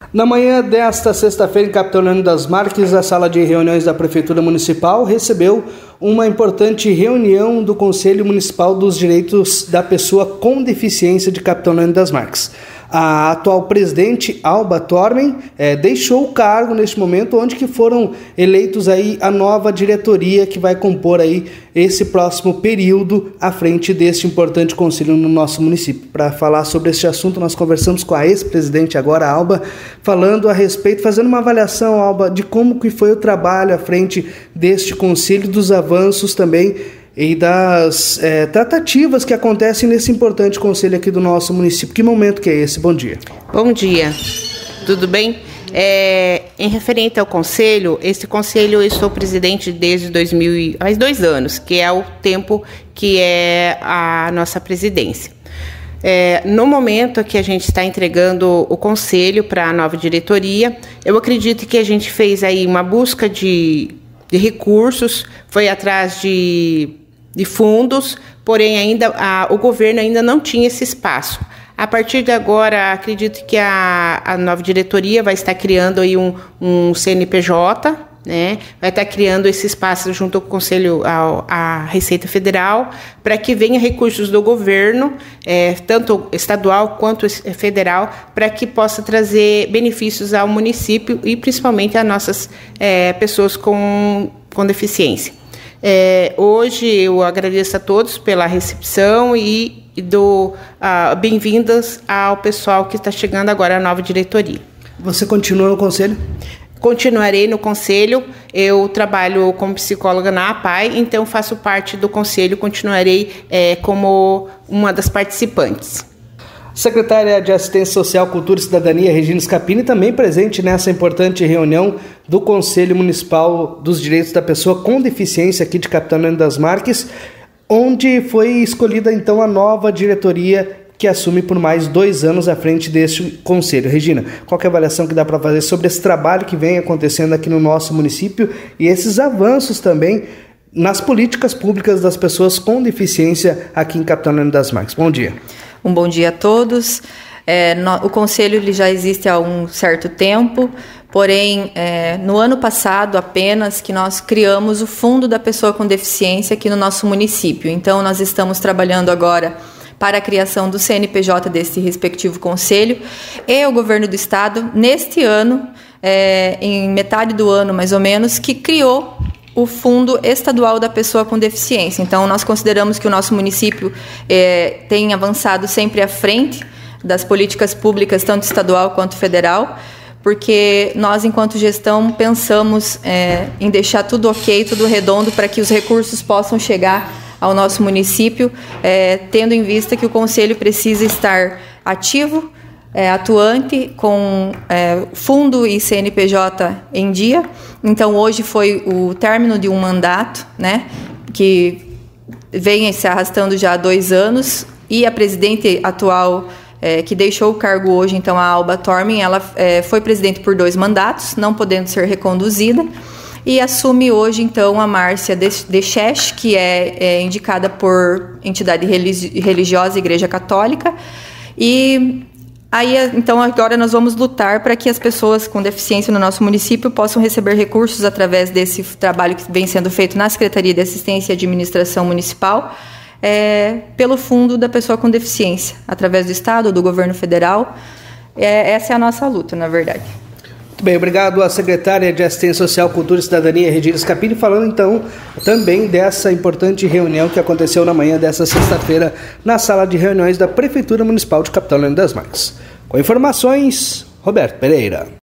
Na manhã desta sexta-feira, em Capitão Leônidas das Marques, a sala de reuniões da Prefeitura Municipal recebeu uma importante reunião do Conselho Municipal dos Direitos da Pessoa com Deficiência de Capitão Leônidas das Marques. A atual presidente, Alba Tormen, deixou o cargo neste momento, onde que foram eleitos aí a nova diretoria que vai compor aí esse próximo período à frente deste importante conselho no nosso município. Para falar sobre este assunto, nós conversamos com a ex-presidente agora, Alba, falando a respeito, fazendo uma avaliação, Alba, de como que foi o trabalho à frente deste conselho, dos avanços também e das tratativas que acontecem nesse importante conselho aqui do nosso município. Que momento que é esse? Bom dia. Bom dia, tudo bem? Em referente ao conselho, esse conselho eu sou presidente desde há 2 anos, que é o tempo que é a nossa presidência. No momento que a gente está entregando o conselho para a nova diretoria, eu acredito que a gente fez aí uma busca de recursos, foi atrás de fundos, porém ainda o governo ainda não tinha esse espaço. A partir de agora, acredito que a nova diretoria vai estar criando aí um CNPJ, né? Vai estar criando esse espaço junto com o Conselho, a Receita Federal, para que venha recursos do governo, tanto estadual quanto federal, para que possa trazer benefícios ao município e principalmente a nossas pessoas com deficiência. Hoje eu agradeço a todos pela recepção e dou bem-vindas ao pessoal que está chegando agora à nova diretoria. Você continua no conselho? Continuarei no conselho, eu trabalho como psicóloga na APAI, então faço parte do conselho, continuarei como uma das participantes. Secretária de Assistência Social, Cultura e Cidadania, Regina Scapini, também presente nessa importante reunião do Conselho Municipal dos Direitos da Pessoa com Deficiência aqui de Capitão Leônidas das Marques, onde foi escolhida então a nova diretoria que assume por mais 2 anos à frente deste conselho. Regina, qual que é a avaliação que dá para fazer sobre esse trabalho que vem acontecendo aqui no nosso município e esses avanços também nas políticas públicas das pessoas com deficiência aqui em Capitão Leônidas das Marques? Bom dia. Um bom dia a todos. O Conselho ele já existe há um certo tempo, porém, no ano passado apenas que nós criamos o Fundo da Pessoa com Deficiência aqui no nosso município. Então, nós estamos trabalhando agora para a criação do CNPJ desse respectivo Conselho e o Governo do Estado, neste ano, em metade do ano mais ou menos, que criou o Fundo Estadual da Pessoa com Deficiência. Então, nós consideramos que o nosso município tem avançado sempre à frente das políticas públicas, tanto estadual quanto federal, porque nós, enquanto gestão, pensamos em deixar tudo ok, tudo redondo, para que os recursos possam chegar ao nosso município, tendo em vista que o Conselho precisa estar ativo, atuante, com fundo e CNPJ em dia. Então, hoje foi o término de um mandato, né, que vem se arrastando já há 2 anos, e a presidente atual, que deixou o cargo hoje, então a Alba Tormen, ela foi presidente por 2 mandatos, não podendo ser reconduzida, e assume hoje, então, a Márcia Decheche, que é indicada por entidade religiosa, Igreja Católica, e aí, então, agora nós vamos lutar para que as pessoas com deficiência no nosso município possam receber recursos através desse trabalho que vem sendo feito na Secretaria de Assistência e Administração Municipal, pelo Fundo da Pessoa com Deficiência, através do Estado, do Governo Federal. Essa é a nossa luta, na verdade. Muito bem, obrigado à secretária de Assistência Social, Cultura e Cidadania, Regina Scapini, falando então também dessa importante reunião que aconteceu na manhã dessa sexta-feira na sala de reuniões da Prefeitura Municipal de Capitão Leônidas das Marques. Com informações, Roberto Pereira.